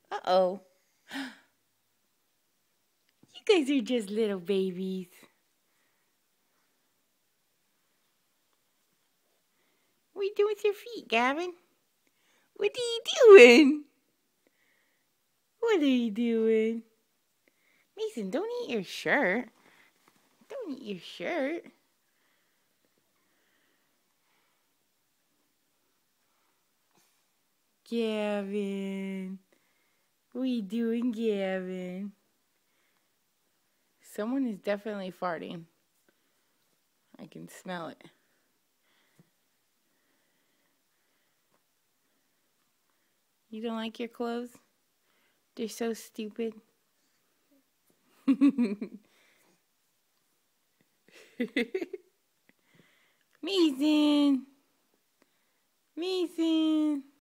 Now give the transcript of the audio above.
Uh-oh. You guys are just little babies. What are you doing with your feet, Gavin? What are you doing? What are you doing? Mason, don't eat your shirt. Don't eat your shirt. Gavin. What are you doing, Gavin? Someone is definitely farting. I can smell it. You don't like your clothes? They're so stupid. Mason. Mason.